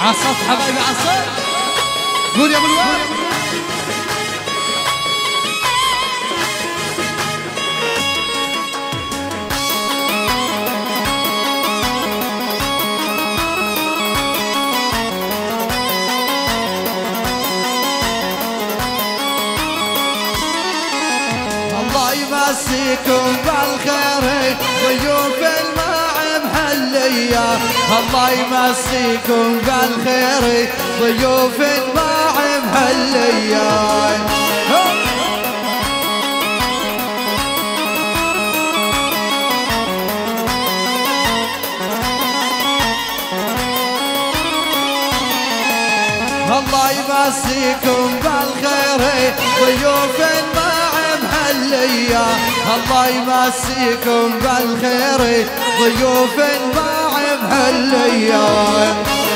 عالصف حبايبي عالصف. قول يا ابو الوالد. الله يمسيكم بالخير ضيوف الماء محلية. الله يمسيكم بالخير ضيوف الماء محلية. الله يمسيكم بالخير ضيوف الماء محلية. الله يمسيكم بالخير ضيوف الماء محلية.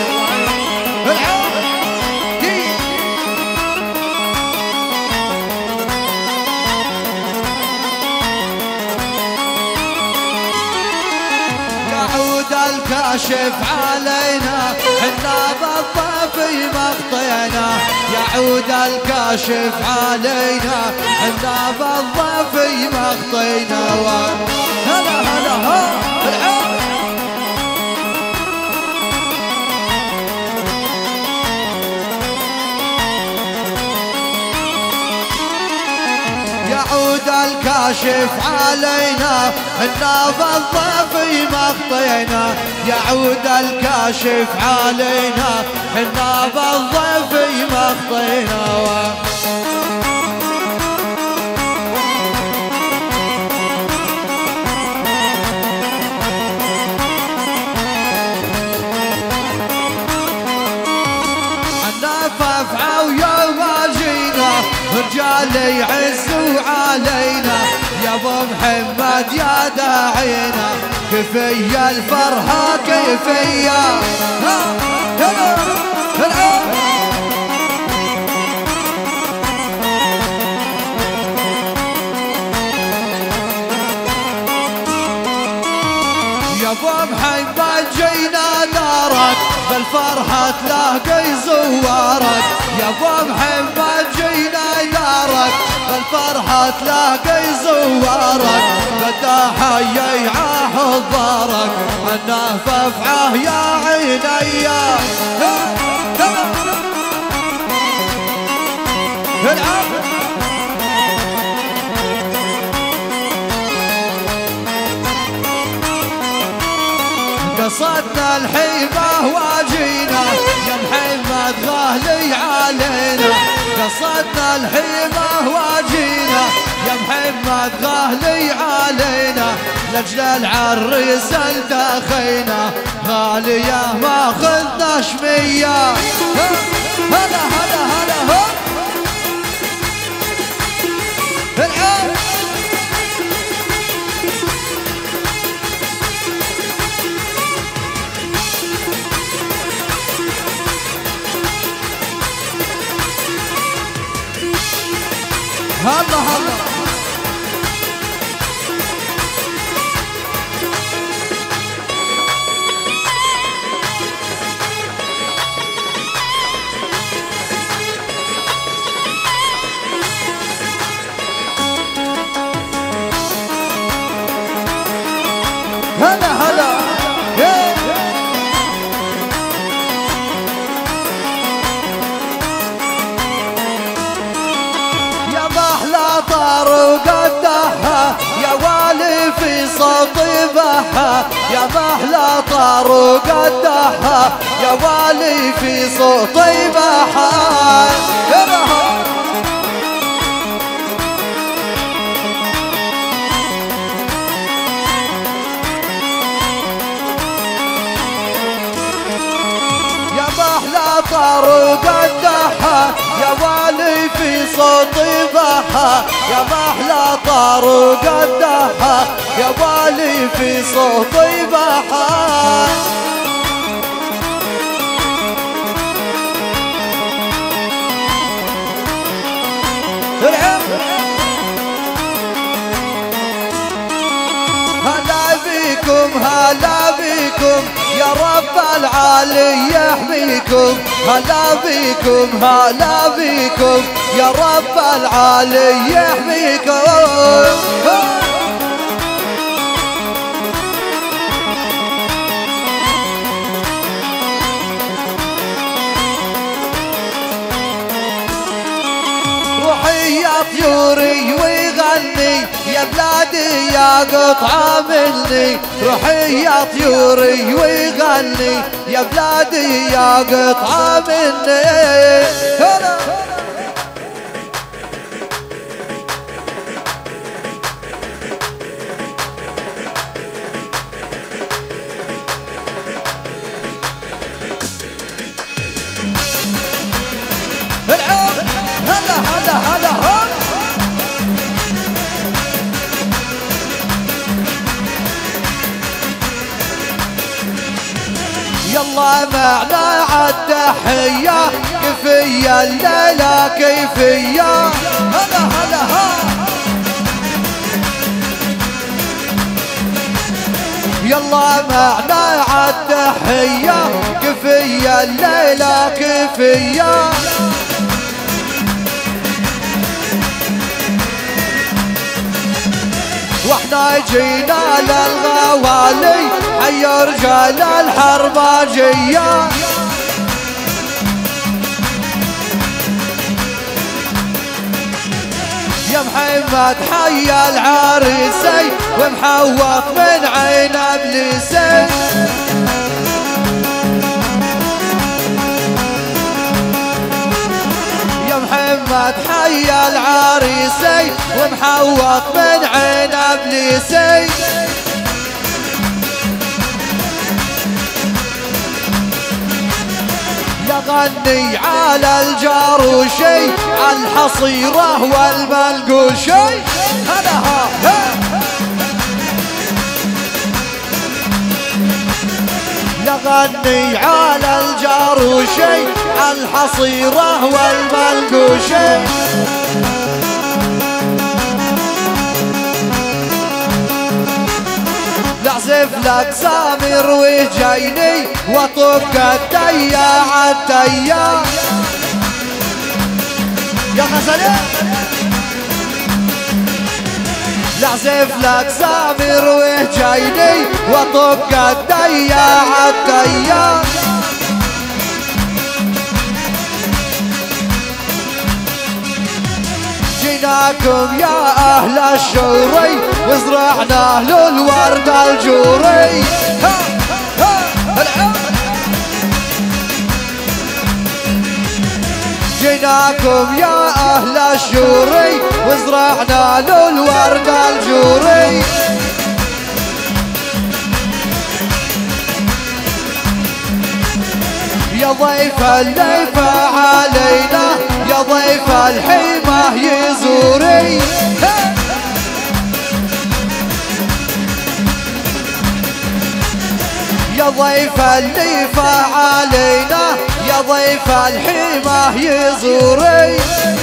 يعود الكاشف علينا حنا بالضيف مخطينا. يعود الكاشف علينا حنا بالضيف مخطينا. هلا هلا ها يعود الكاشف علينا حنا بالضيف مخطينا. يعود الكاشف علينا حنا بالضيف مخطينا. النفف ويوم جينا رجال يعزوا علينا. يا ابو محمد يا داعينا كفية الفرحة كفية. يا ابو محمد جينا دارك بالفرحة تلاقي زوارك. يا ابو محمد جينا دارك بالفرحة تلاقي زوارك. بدا حي حضارك النففعه يا عيني. قصدنا الحيبة واجينا يا محمد غالي علينا. قصدنا الحيبة واجينا يا محمد غالي علينا. لجل العريس التخينا غالية ما خذنا شمية. هلا هلا هلا هلا هلا هلا هلا يا محلى طار وقدحها يا والي في صوتي بحها. يا محلى طار وقدحها يا والي في صوتي بحها. طار وقدحها يا والي في صوتي بحها. يا محلى طار وقدحها يا والي في صوتي بحها. هلا بيكم هلا بيكم يا رب العالي يحميكم، هلا بيكم هلا بيكم يا رب العالي يحميكم. روحي يا طيوري ويغني يا بلادي يا قطعة مني، روحي يا طيوري ويغني يا بلادي يا قطعة مني. يلا معنا عالتحية كيفية الليلة كيفية. هلا هلا ها يلا معنا عالتحية كيفية الليلة كيفية. واحنا جينا للغوالي حي رجال الحرباجية. يا محمد حي العريسي ومحوط من عين ابليسي. يا محمد حي العريسي ومحوط من عين ابليسي. يغني على الجاروشي الحصيرة والمنقوشي. هلا ها يغني على الجاروشي الحصيرة والمنقوشي. لعزف لك سامر وجايني وطق الديا عالديا. يا غزالة لعزف لك سامر وجايني وطق الديا عالديا. جيناكم يا أهل الشوري وزرعنا له الورد الجوري. جيناكم يا أهل الشوري وزرعنا له الورد الجوري. يا ضيف الليفة علينا يا ضيف الحيمة يزوري. يا ضيف الليفة علينا يا ضيف الحيمة يزوري.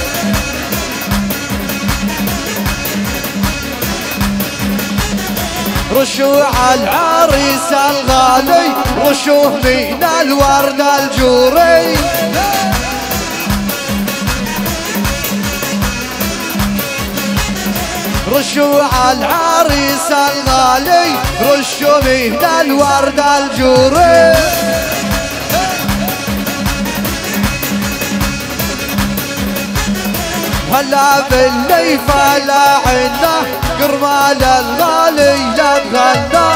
رشوا عالعريس الغالي رشوه من الورد الجوري. رشوا عالعريس الغالي رشوا من الورد الجوري. هلا باللي فلا عنا قرمال الغالي لا تغنى.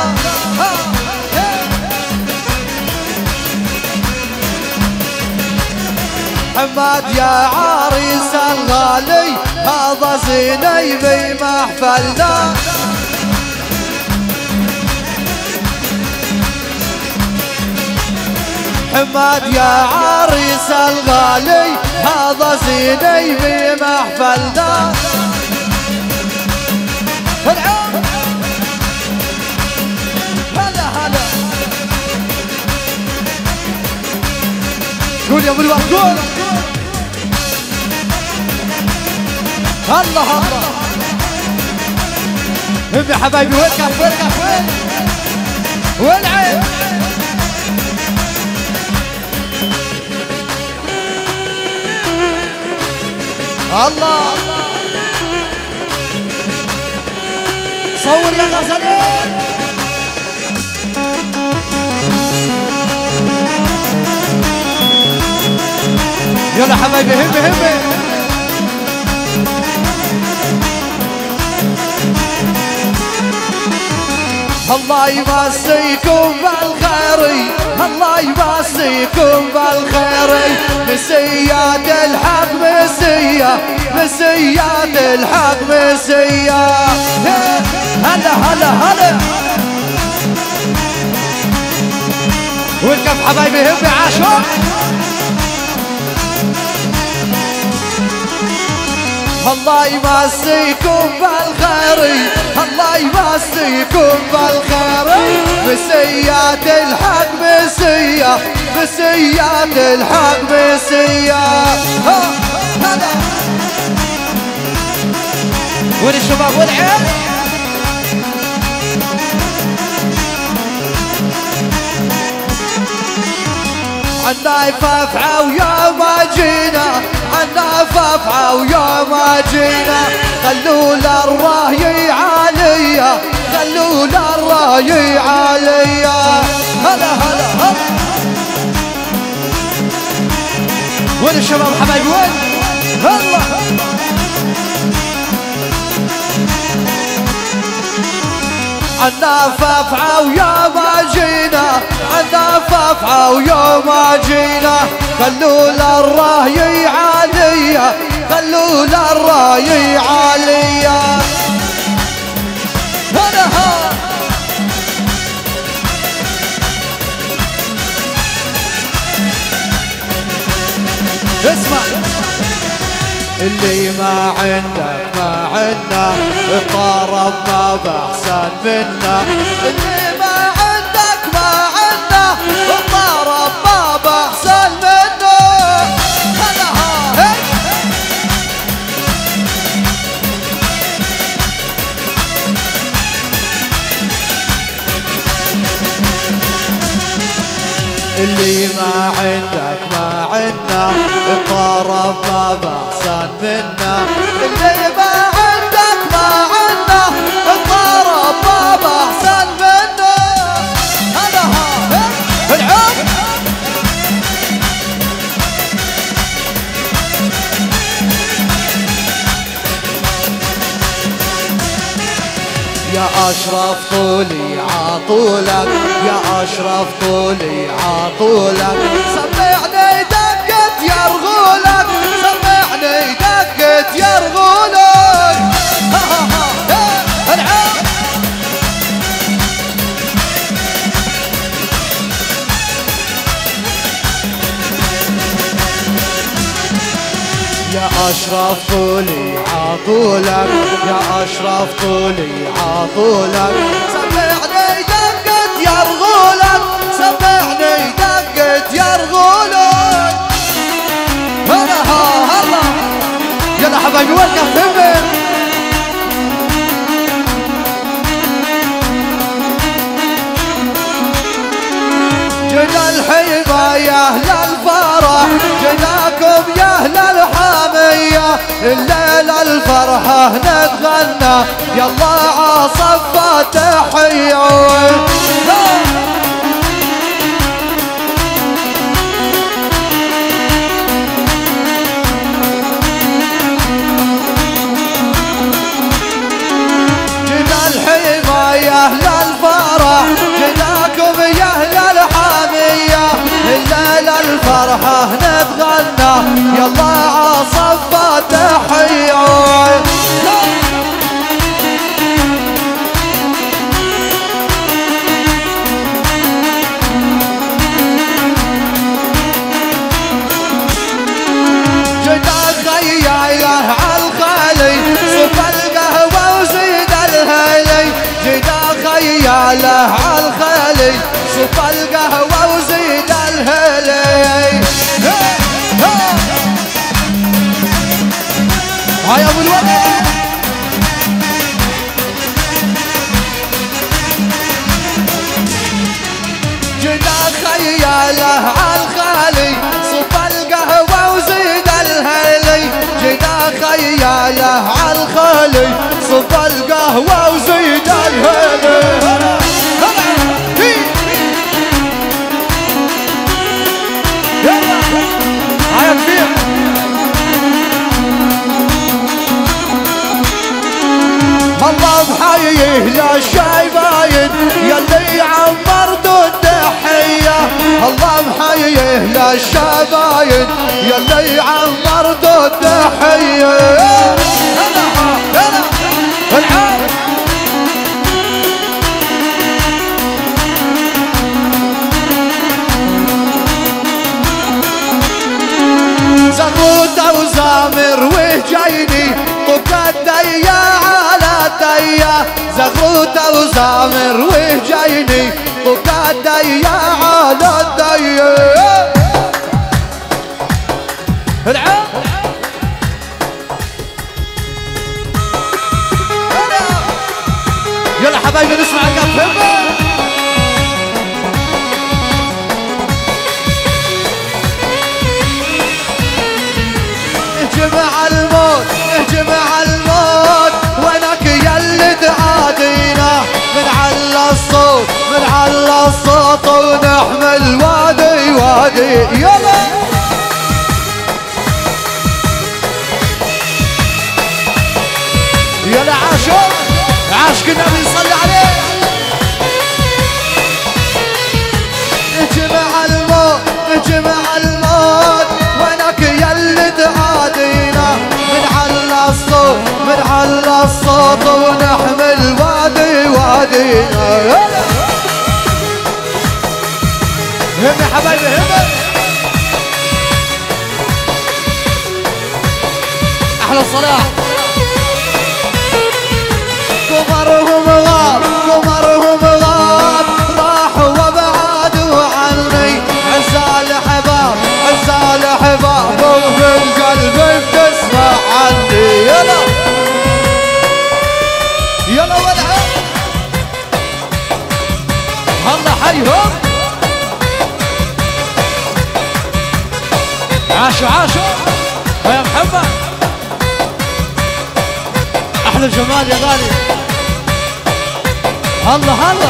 حماد يا عريس الغالي هذا زيني بمحفلنا. حماد يا عريس الغالي هذا زيني بمحفلنا. هلا هلا قول يا ابو الوقت قول. الله الله هم يا حبايبي وين كف وين كف وين. والعين الله صور يا غزالين يلا حبايبي همي همي الله يمسيكم بالخير الله يمسيكم بالخير مسيات الحق مسيا مسيات الحق مسيا هلا هلا هلا والكف حبايبي همي عاشور الله يمسيكم بالخير الله يمسيكم بالخير مسيات الحق مسيا مسيات الحق مسيا هذا وين الشباب والعيال عنا فافعة ويا ما جينا عنا فافعة ويا ما جينا خلوا الراي عالية خلوا الراي عالية هلا هلا هلا وين الشباب حبايبي وين هلا عنا فافعة ويا ما جينا عنا فافعة ويا ما جينا خلوا الراي عالية خلوا الراي عالية هلا اسمع اللي ما عندك ما عنا الطرب ما بأحسن منا اللي ما عندك ما عنا الطرب ما بأحسن منا هلا ها اللي ما عندك ما عنا الطرب ما بأحسن منا اللي ما عندك ما عنا الطرب ما بأحسن منا هذا ها العود يا أشرف طولي عطولك يا أشرف طولي عطولك سمعني دقة يرغولك سمعني دقة يرغولك العود يا أشرف طولي عطولك يا أشرف طولي عطولك سمعني دقة يرغولك سمعني دقة يرغولك هلا هلا يلا حبايبي وقف همي جينا الحيبة يا أهل الفرح جيناكم يا أهل الحامية الليلة الفرحة نتغنى يلا عصفة تحية جينا الحيبة يا أهل الفرح جيناكم يا أهل الحامية الليلة الفرحة نتغنى يلا عصفة تحية جينا خياله عالخالي صف القهوة وزيد الهيلي جينا خياله عالخالي صف القهوة وزيد الهيلي هاي ابو الولد صب القهوة وزيد الهيلة. هيا كبير الله بحييه للشايباين يلي عمرتوا التحية. الله بحييه للشايباين يلي عمرتوا التحية. زغوطة وزامر وجايني طبقت ديا على ديا. زغوطة وزامر وجايني طبقت ديا على ديا. يلا حبايبي نسمع القفل. اجمع الموت اجمع الموت وينك يلي تعادينا. بنعلى الصوت بنعلى الصوت ونحمل وادي وادي. يلا يلا عاشق عاشق النبي صلي عليه. اجمع الموت اجمع الموت وينك يلي تعادينا. بنعلى الصوت بنعلى الصوت ونحمل وادي وادينا. هم يا حبايبي هم. احلى الصلاة. قمرهم غاب قمرهم غاب راحوا وبعدوا عني. عزال حباب عزال حباب وفي القلب بتسمع عني. يلا يلا ولع الله حيهم. عاشوا عاشوا يا محمد. احلى جمال يا غالي. الله الله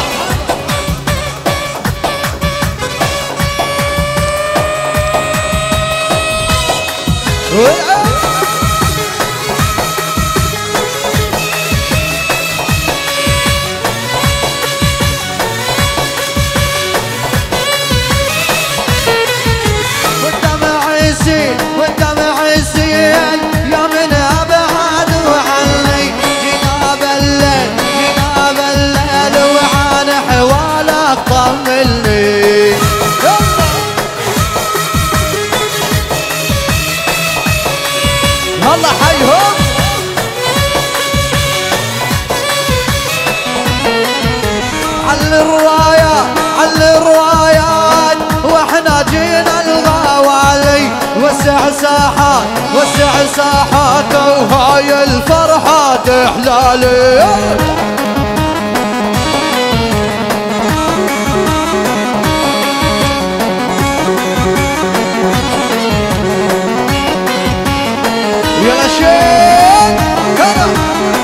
والدمع يسيل والدمع يسيل يا من ابعد عني. جناب الليل جناب الليل وعن حوالك طمني. الله حيهم. على الرايات على الرايات واحنا جينا الغوالي. وسع ساحات وسع ساحات وهاي الفرحة تحلالي. يا شيخ كرم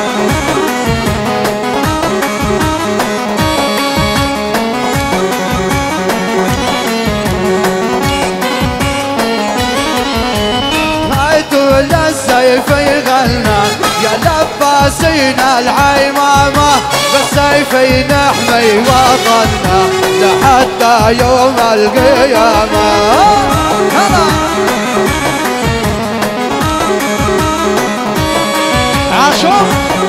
هايتو للسيف يغنى يا لباسين العمامة. بالسيف نحمي وطننا لحتى يوم القيامة. عاشق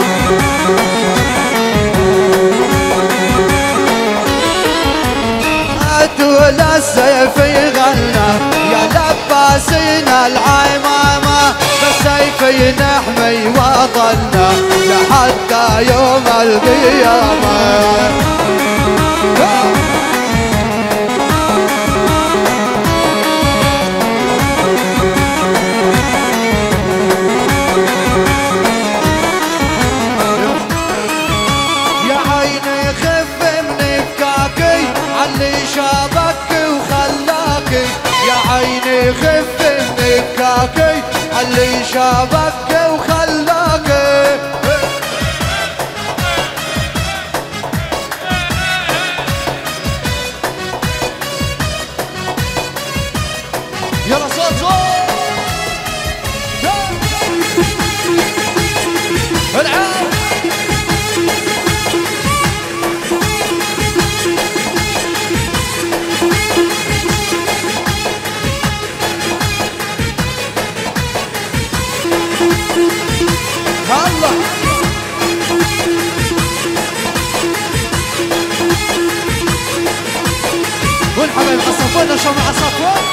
هاتوا للسيف يغنى يا لباسين العمامة. بالسيف نحمي وطننا لحتى يوم القيامة. عيني خف بكاكي اللي شافك وخلاكي. حبايب عصفور نشرب عصفور.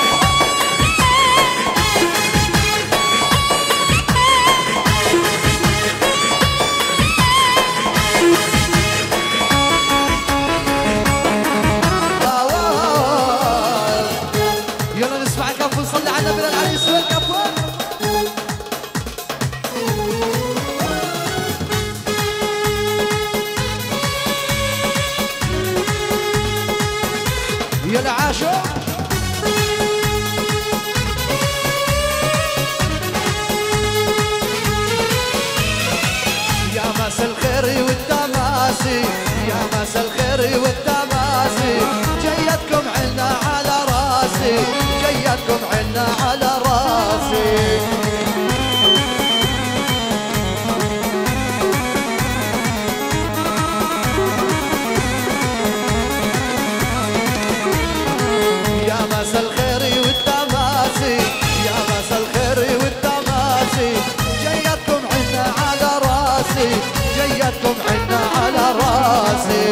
يلا نسمع كفو نصلي على النبي العريس والكفو. يا العاشق يا مسا الخير والتماسي، يا مسا الخير والتماسي، جيتكم عنا على راسي، جيتكم عنا على راسي. يا مسا الخير والتماسي، يا مسا الخير والتماسي، جيتكم عنا على راسي، جيتكم عنا على راسي.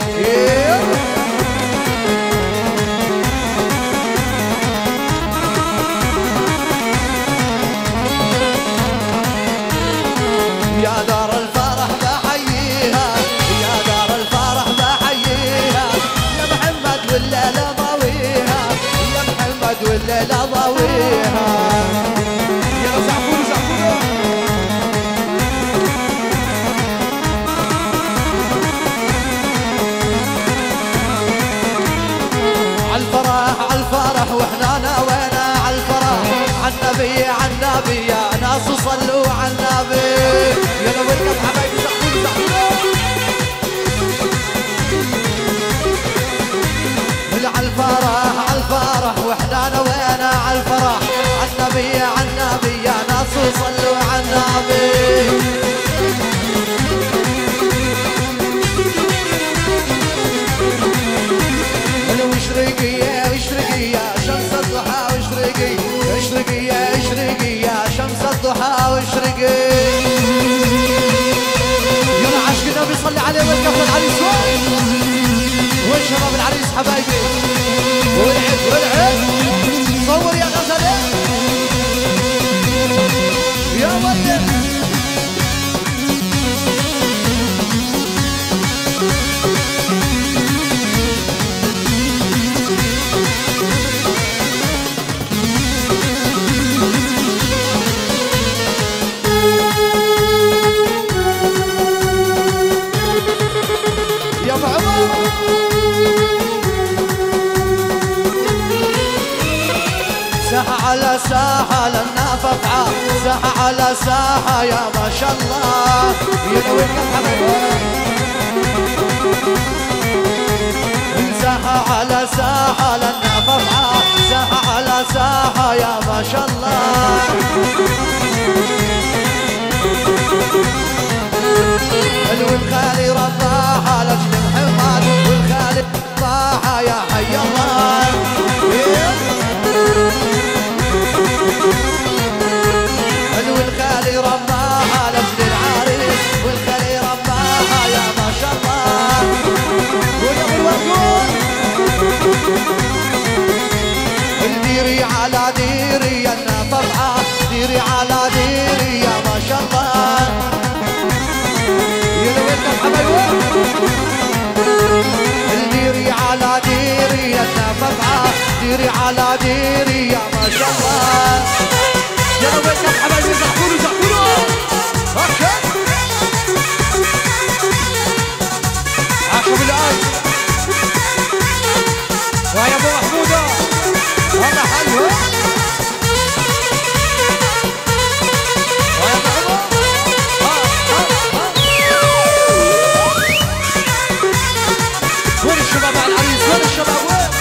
يا دار الفرح بحييها، يا دار الفرح بحييها، يا محمد والليلة ضويها، يا محمد والليلة ضويها. يا زعفور زعفور عالفرح عالفرح واحنا ناوينا عالفرح، عالنبي عالنبي يا ناس صلوا عالنبي. يلا ولكم حبايبي زعفور زعفور عالفرح عالفرح واحنا ناوينا عالفرح، عالنبي عالنبي يا ناس صلوا عالنبي. واشرقي يا اشرقي يا شمس الضحى واشرقي، اشرقي يا اشرقي يا شمس الضحى واشرقي. يلا عشق النبي صلي عليه والكفن العريس والشباب العريس حبايبي والعب والعب. صور يا غزلة يا ولد. يا ابو عمر ساحة على ساحة لنا فقعة، ساحة على ساحة يا ما شاء الله. يا وين حبايبي ساحة على ساحة لنا فقعة، ساحة على ساحة يا ما شاء الله. والخالي رباحة لجل محمد، والخالي رباحة يا حي الله. والخالي رباحة لجل العريس، والخالي رباحة يا ما شاء الله. ويا ابو الورقون ديري على ديري يا فرحة، ديري على ديري يا ما شاء الله. يلا وينكم حبايبي ديري على ديري يا فرحة، ديري على ديري يا ما شاء الله. يلا وينكم حبايبي زعفور زعفور اوكي. عاشوا بالآي ويا ابو محمودة هذا حلو. ويا ابو وين الشباب على العريس، وين الشباب وين؟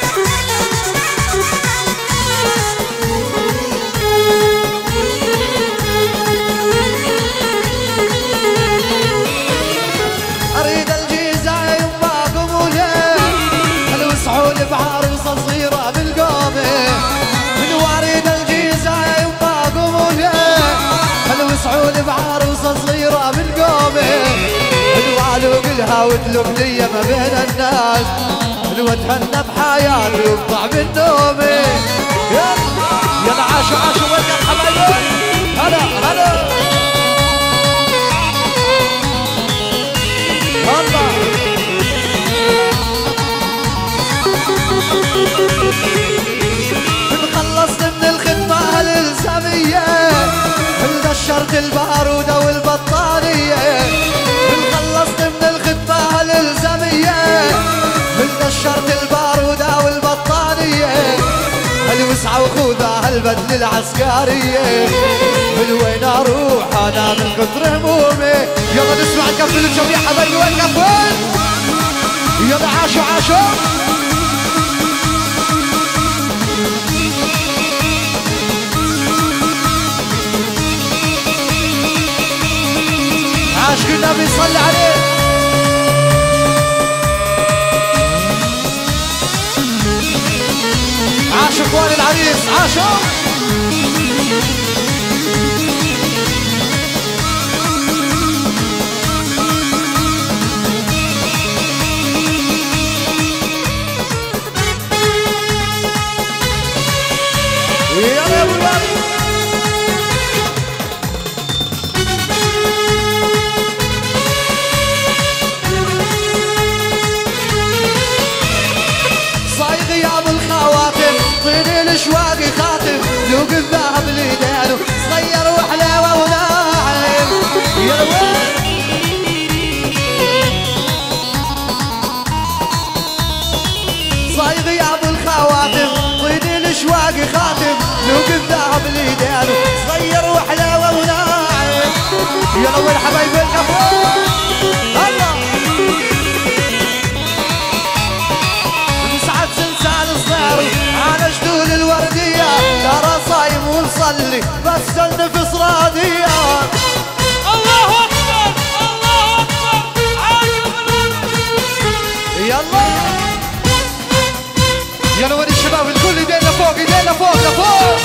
اريد الجيزة يما قبولي، الوسعوا لي بعروسة صغيرة بالقومي. من واريد الجيزة يما قبولي، الوسعوا لي بعروسة صغيرة بالقومي. الوالو قلها وتلوك لي ما بين الناس، حلوة اتهنى بحياتي وبطعم نومي. يلا عاشوا عاشوا وين حبايبي. هلا هلا الله. خلصت من الخدمة الإلزامية، دشرت البارودة والبطارية. خلصت من الخدمة الإلزامية، دشرت البارودة والبطارية. هالوسعة وخوذة هالبدل العسكرية. من وين اروح انا من كثر همومي. يلا نسمع نكفل الجميع حبايبي وين كفل. يلا عاشوا عاشوا. عاشق النبي صلي عليه. عاشوا اخوان العريس عاشوا. يلا يا ابو الوالد. صايغ يا ابو الخواتم طيني الاشواقي خاتم. ذوق الذهب ليدانه صغير وحلاوه وناعم. يا وين صايغ يا ابو الخواتم طيني الاشواقي خاتم. ذوق الذهب ليدانه صغير وحلاوه وناعم. يلا وين حبايبي الكفور. الله مسعد سلسال صغير على جدول الوردية. ترى صايم ونصلي بس النفس راضية. الله اكبر الله اكبر. يلا يلا وين الشباب الكل ايدينا فوق ايدينا فوق لفوق.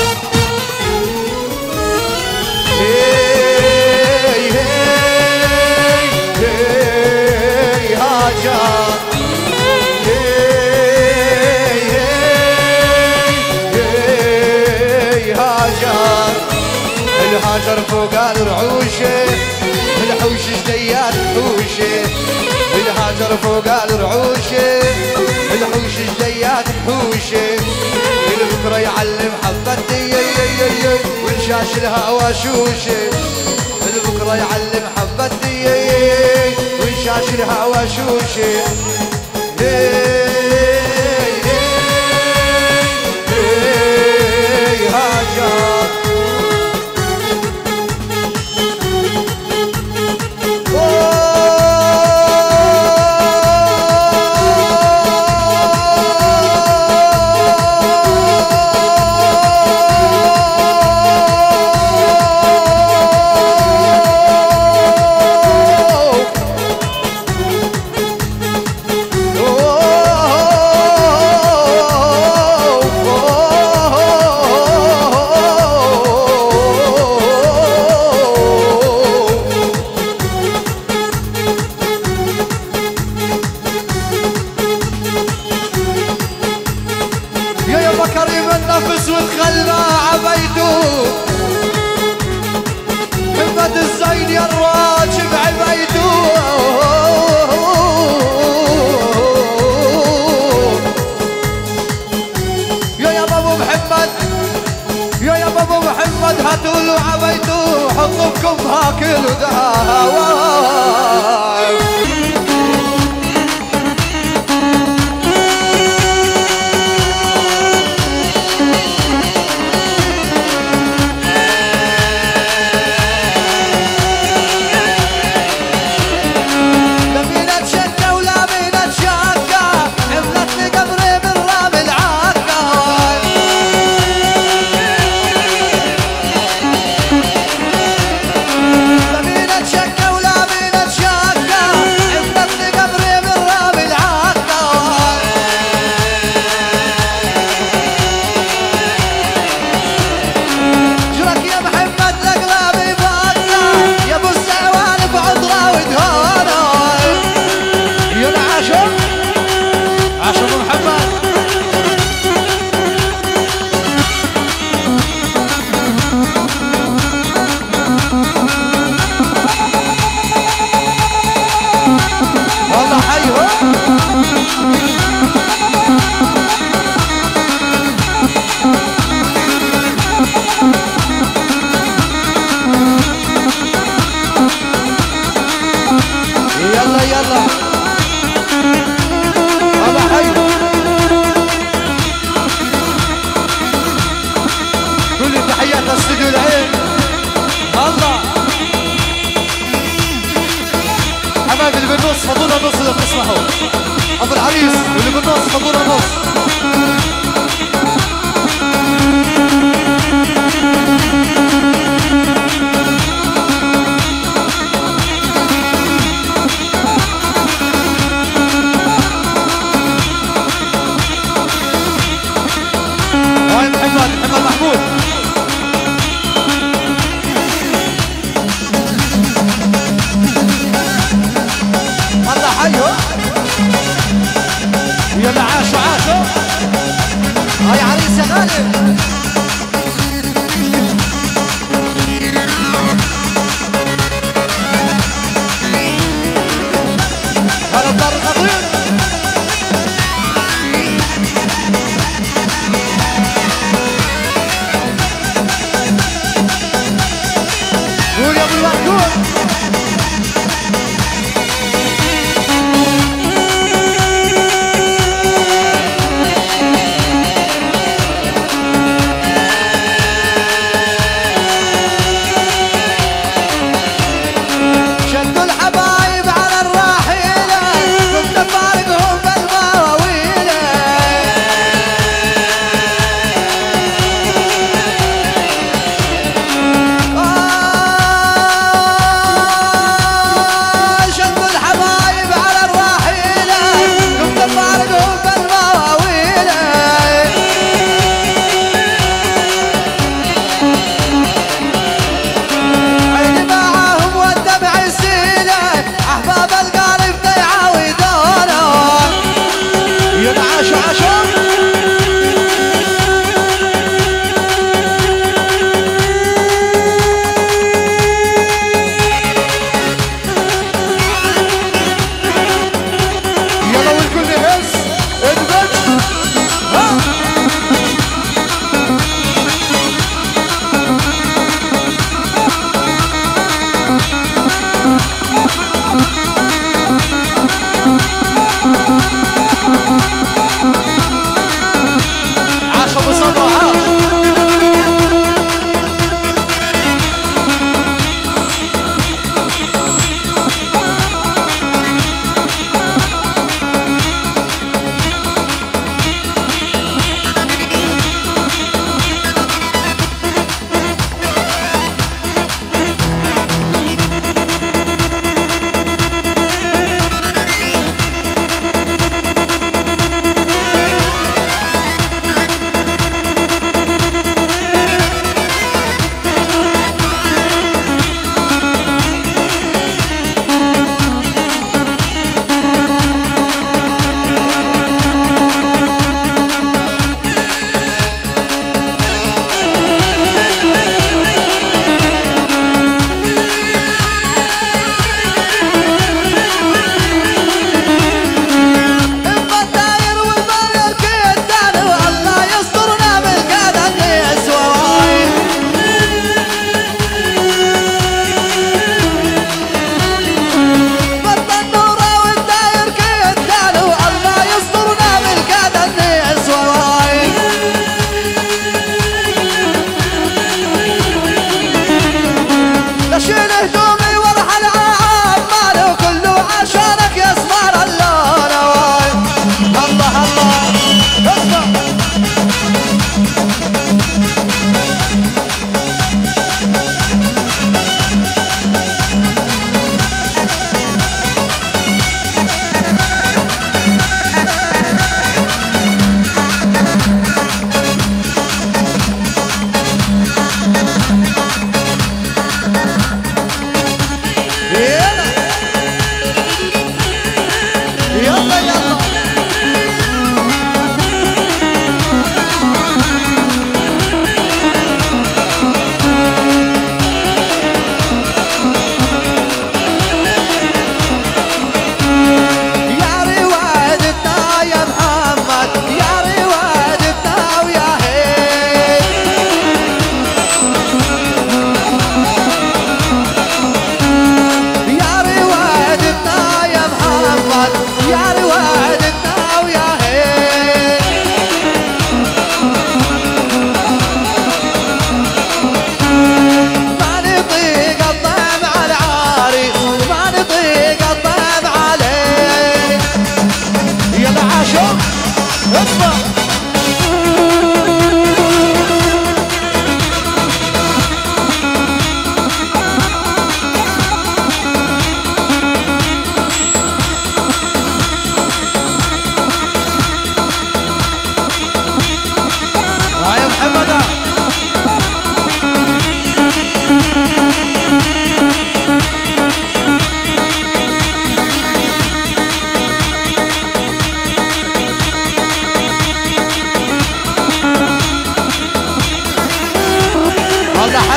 هي هي هي هاجر. الهاجر فوق الرعوشه. الحوش جديات حوشه. الهاجر فوق الرعوشه. الحوش جديات حوشه. البكره يعلم حبتي ونشاش الهوى شوشه. البكره يعلم حبتي ونشاش الهوى شوشه. هاجر كريم النفس والخلة عبيدو. محمد الزين يا الراجب عبيدو. يا بابو محمد يا بابو محمد هاتولو عبيدو. حطبكم هاكلوا دهاوي. شكة ولا بينا شكة. يلا يلا هلا حي كل تحيات لاستوديو العين الله حبايبي اللي بالنص فضونا نص اذا بتسمحوا ابو العريس واللي بالنص فضونا نص محمد محمود الله حيو يلا عاشوا عاشوا هاي عريس يا غالي هذا الدار الخطير قول يا ابو الوقت قول شدوا الحبايب على الراحلة كنت فارقهم بالمواويلة شدوا الحبايب على الراحلة كنت فارقهم بالمواويلة عيني معاهم والدمع يسيله احباب القلب تيعاودونه ينعش عشر يلا والكل يهز ادبج ها عاش ابو صبرا عاش البطاير والبرير كيدان والله يسترنا من قدم يسواي بط النورة والداير كيدان والله يسترنا من قدم يسواي لشيل هدومي وارحل عمالي وكله عشانك يا اسمر الله نواي الله الله اسمع يلا يلا يلا ياري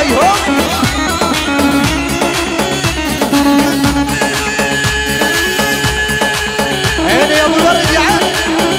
حيهم عيني يا ابو الورد يا عم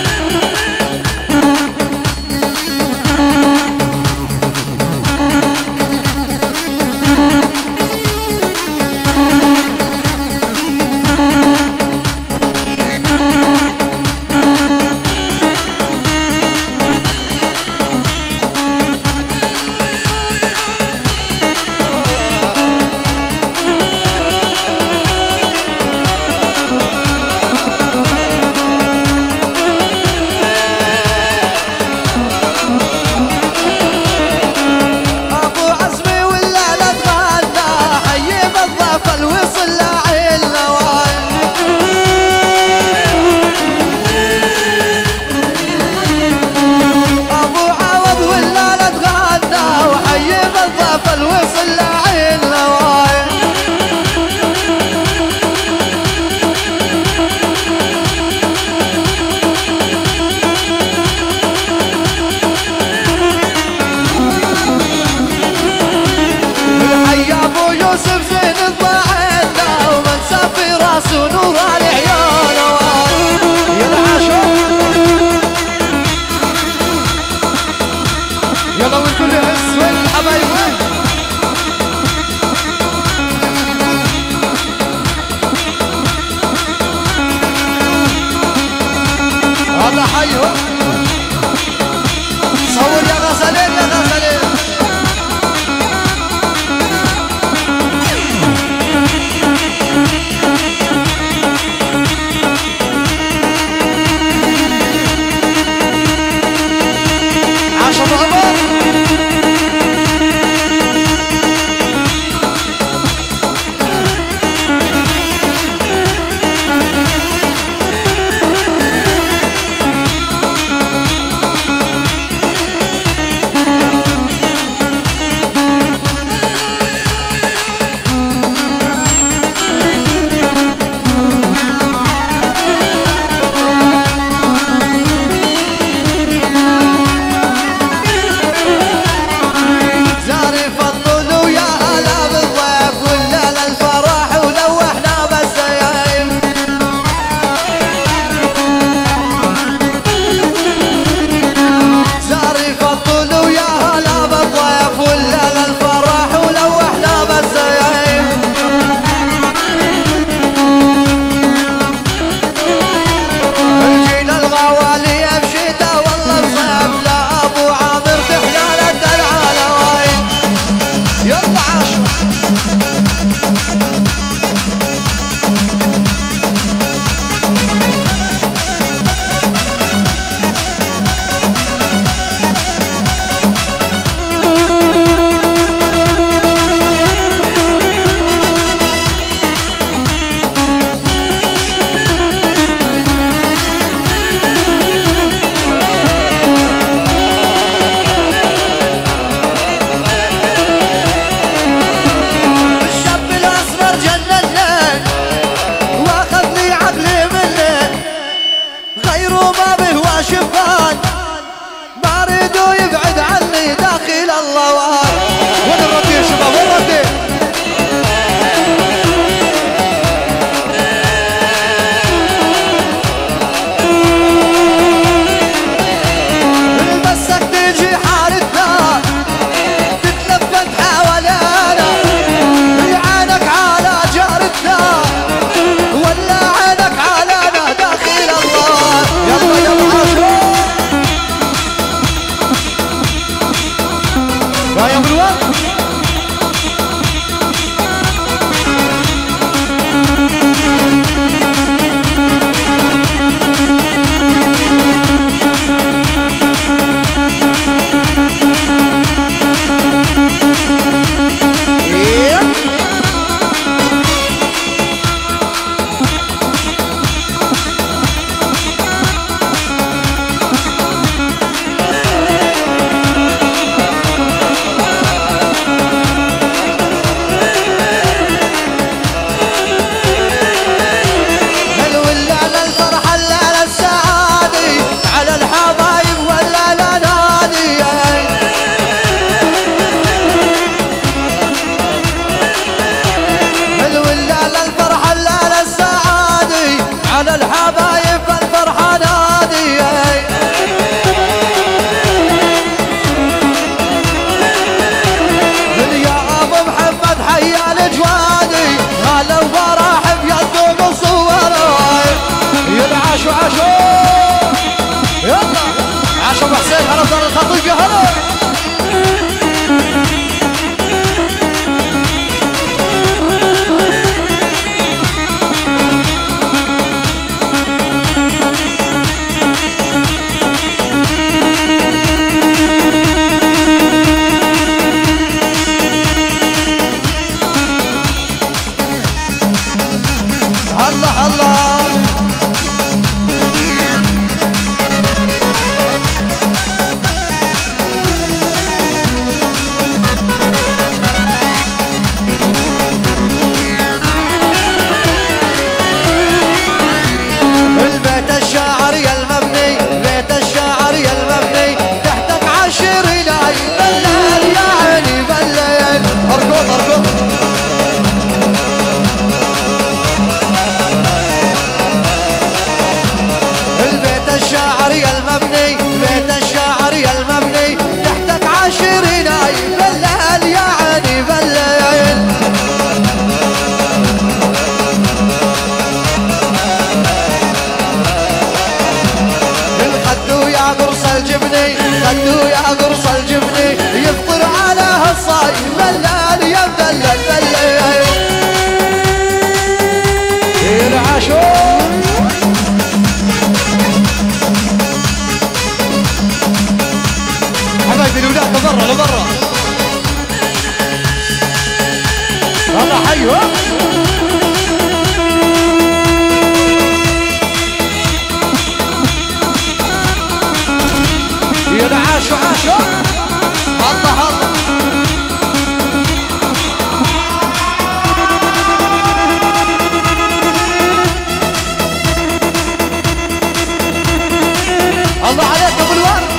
صور يا غزلين يا غزلين عشر عمر الحبايب الفرحة نادية يا ابو محمد حيا الجوادي هلا وفرح بيدهم الصور ينعاشوا عاشوا يلا عاشوا ابو حسين هلا صار الخطيب يا هلا الله الله البيت الشاعر يا المبني بيت الشاعر يا المبني تحتك عشر ليل بالليل يا عيني بالليل ارقص ارقص البيت الشاعر يا المبني بيت الشاعر يا المبني تحتك عشر ليل بالليل يا عيني بالليل خدوا يا قرص الجبني خدوا يا قرص الجبني يفطر على هالصاي بلال يا بلال بلال ينعاشوا حبايبي الولاد لبرا لبرا الله حيو ينعاشوا عاشوا الله الله الله عليك ابو الورد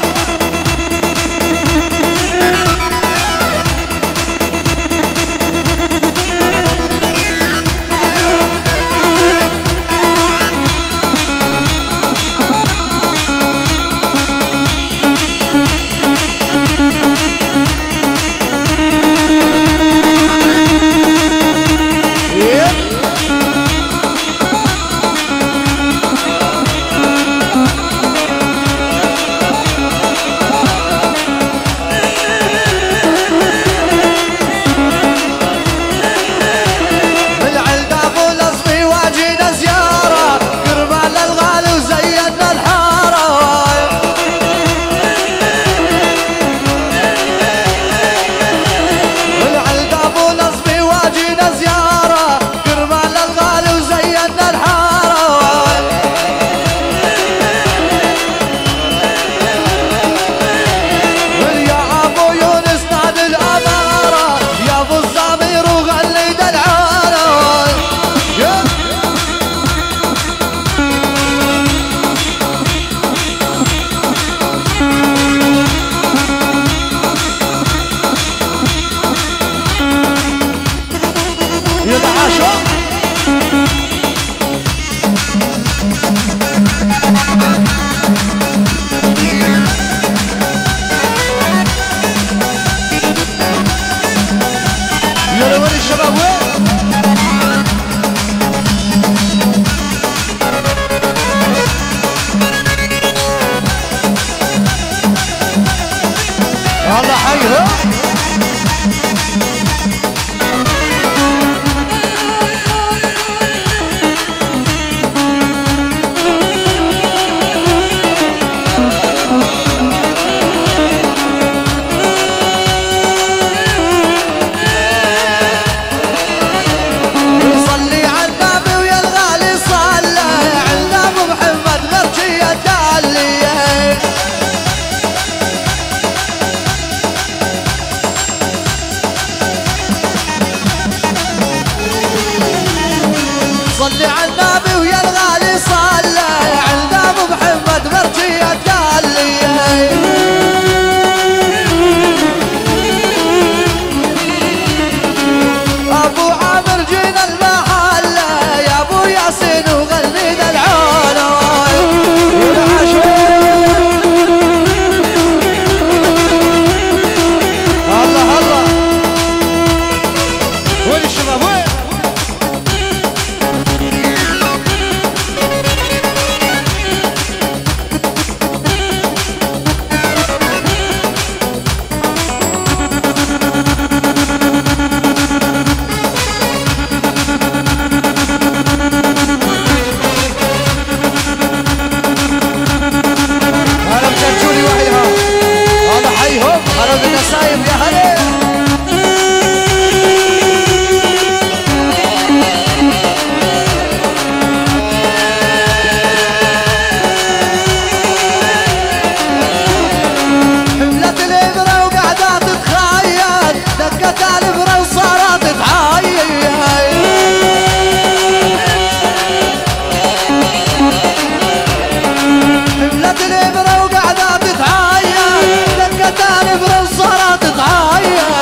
دقت الابره وقاعده تتعاين، دقت الابره وصارت تتعاين.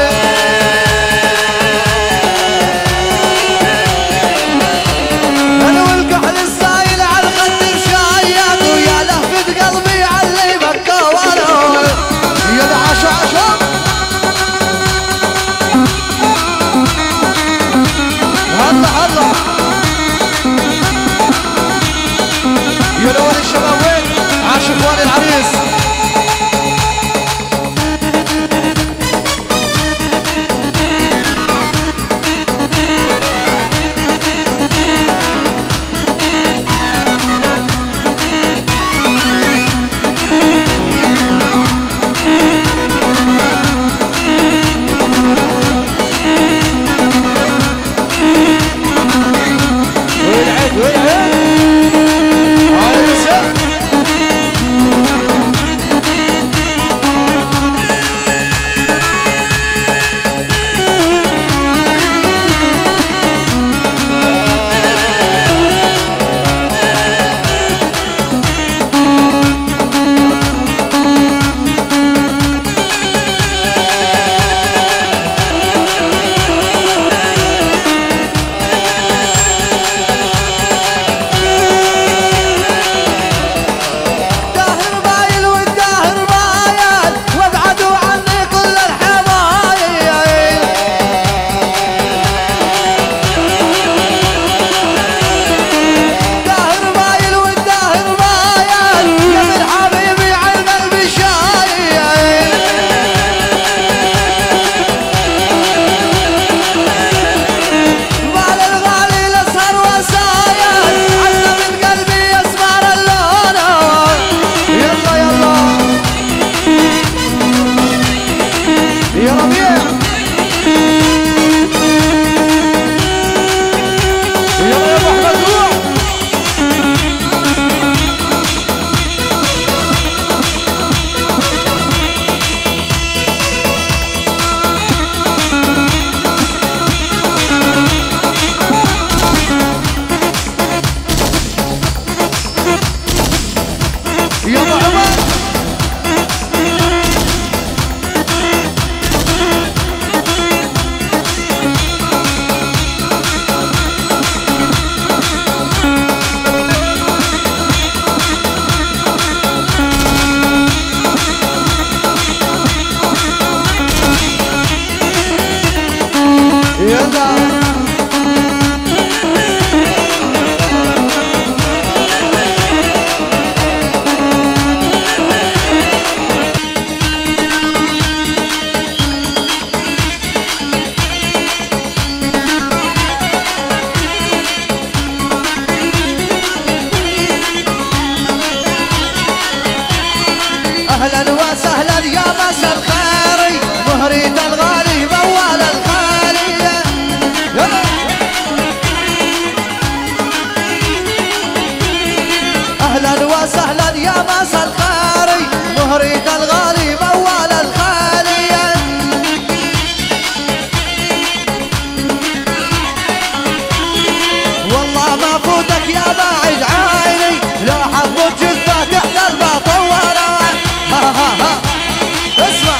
انا والكحل السايل على الخد مشايط، ويا لهفة قلبي علي بكى وانا يا العشا عشا. هلا هلا يا لون الشباب وين عاش اخوان العريس. اهلا وسهلا يا مسا الخيري، مهرية الغالي موال الخالية. اهلا وسهلا يا مسا الخيري، مهرية الغالي موال الخالية. والله ما فوتك يا باعد عيني، لو حطوا جثة تحت المطورة. ها ها ها اسمع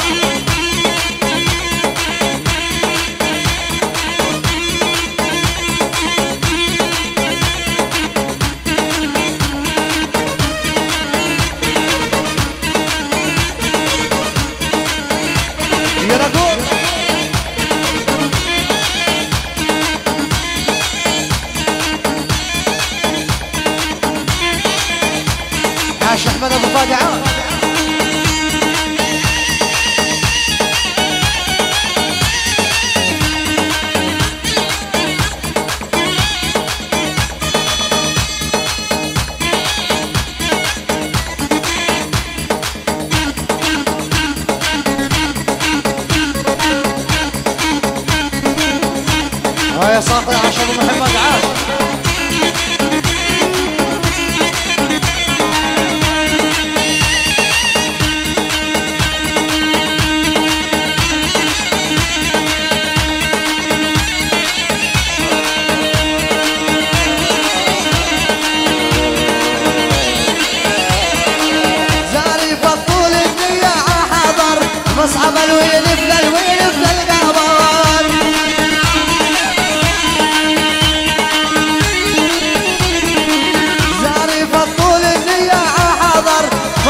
يا رجل. عاش احمد ابو فادعان. يا صاحبي عاش ابو محمد عاش.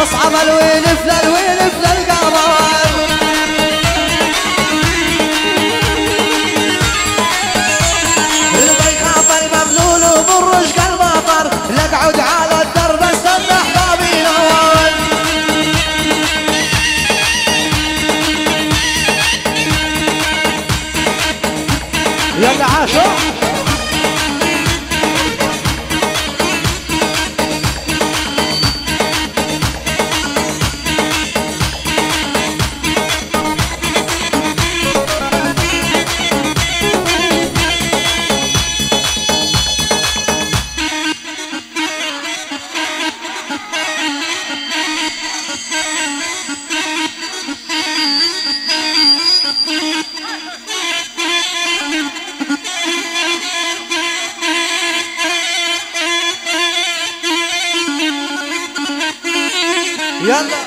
عمل وينفل وينفل القمر البيخاف المبلول وبرش كالمطر لقعد على الدرب استنى احبابي نور يلا عاشو يلا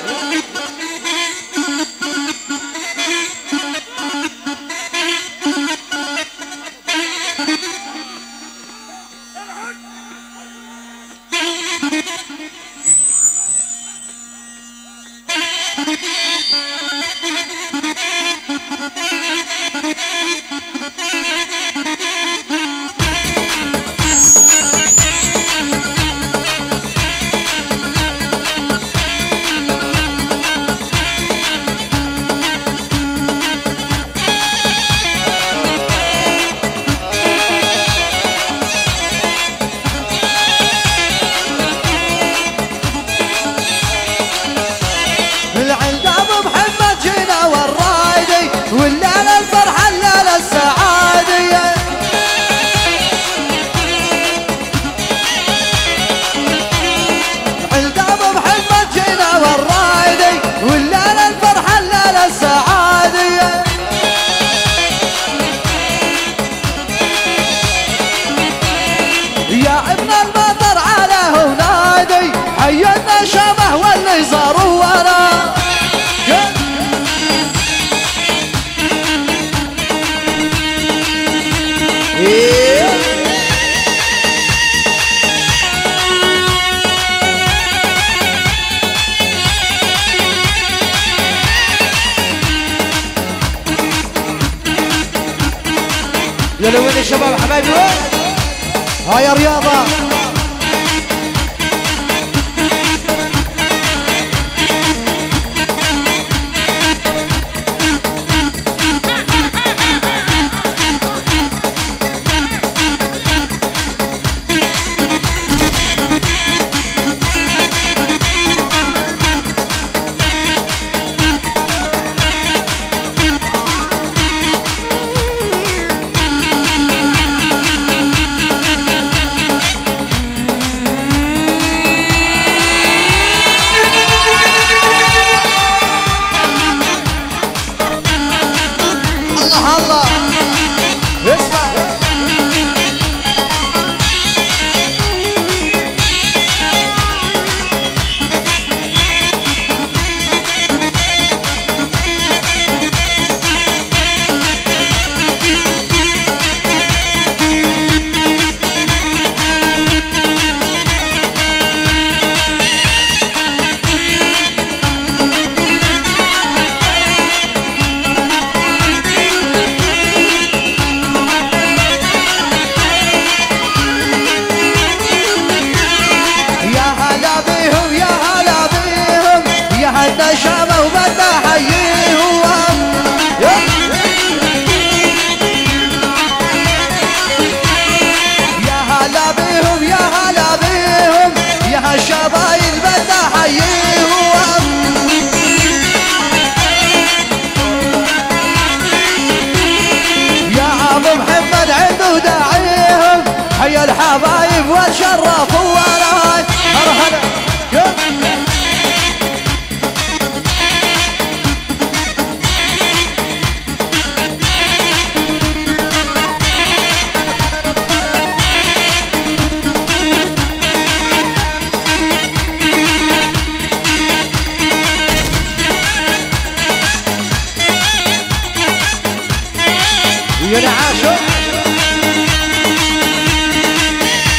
يلا وين الشباب حبايبي وين؟ هاي رياضة حي الحبايب والشرف وراي مرحبا يا عاشق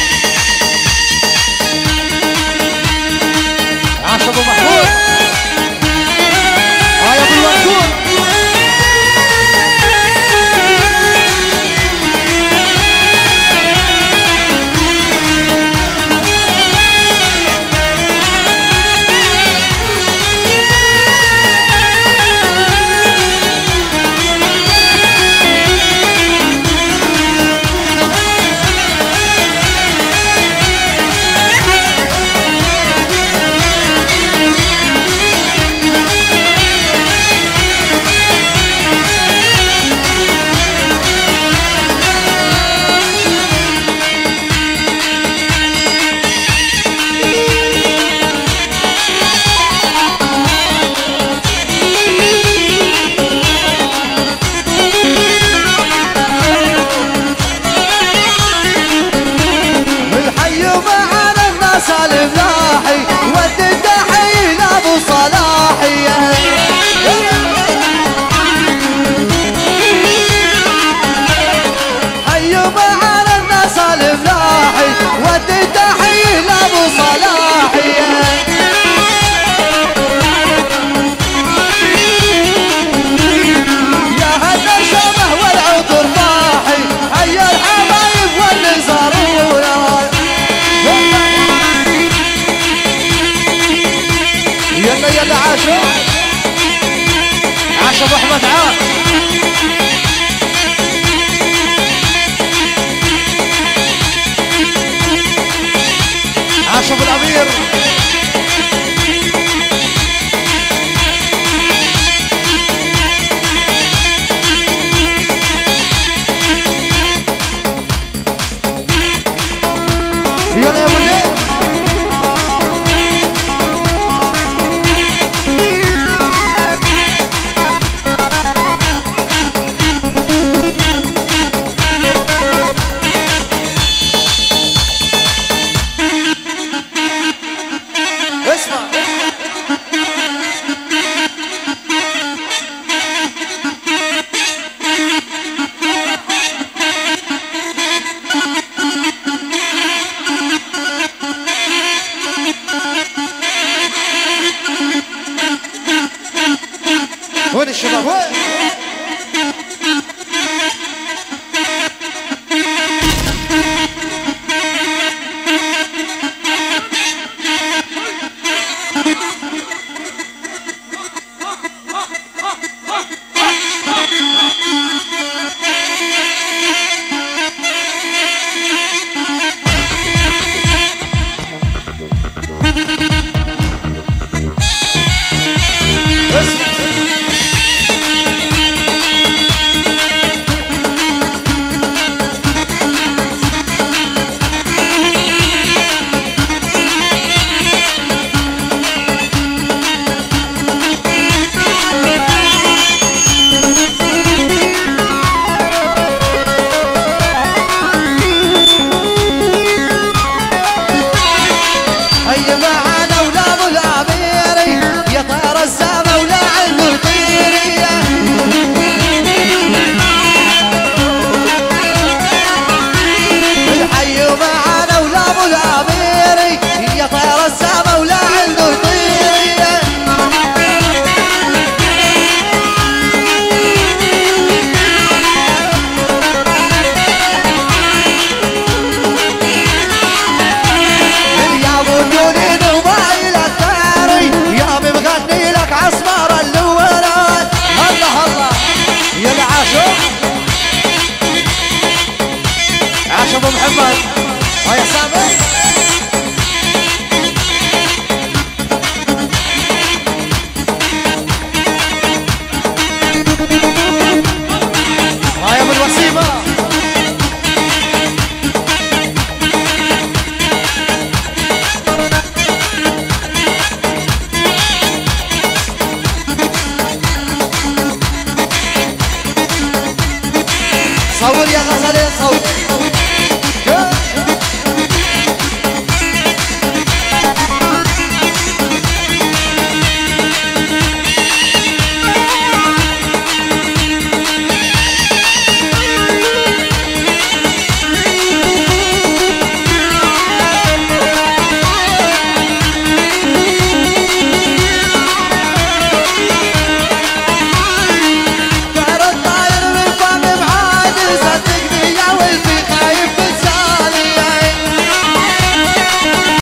يلا يلا عاشو عاشو ابو احمد عاد عاشو ابو الامير يلا يا ولد اسمع وين الشباب وين